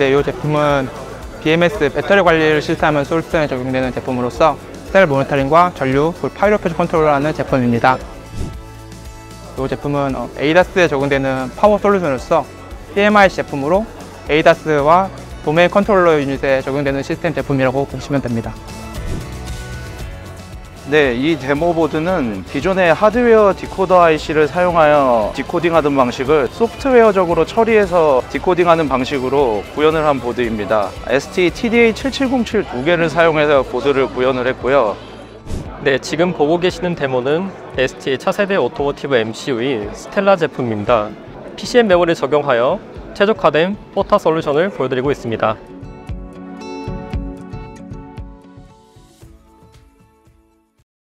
네, 이 제품은 BMS 배터리 관리를 실시하는 솔루션에 적용되는 제품으로서 셀 모니터링과 전류, 파이로 표시 컨트롤을 하는 제품입니다. 이 제품은 ADAS에 적용되는 파워 솔루션으로서 PMIC 제품으로 ADAS와 도메인 컨트롤러 유닛에 적용되는 시스템 제품이라고 보시면 됩니다. 네, 이 데모보드는 기존의 하드웨어 디코더 IC를 사용하여 디코딩하던 방식을 소프트웨어적으로 처리해서 디코딩하는 방식으로 구현을 한 보드입니다. ST TDA7707 두 개를 사용해서 보드를 구현을 했고요. 네, 지금 보고 계시는 데모는 ST 차세대 오토모티브 MCU인 스텔라 제품입니다. PCM 메모리를 적용하여 최적화된 포타 솔루션을 보여드리고 있습니다.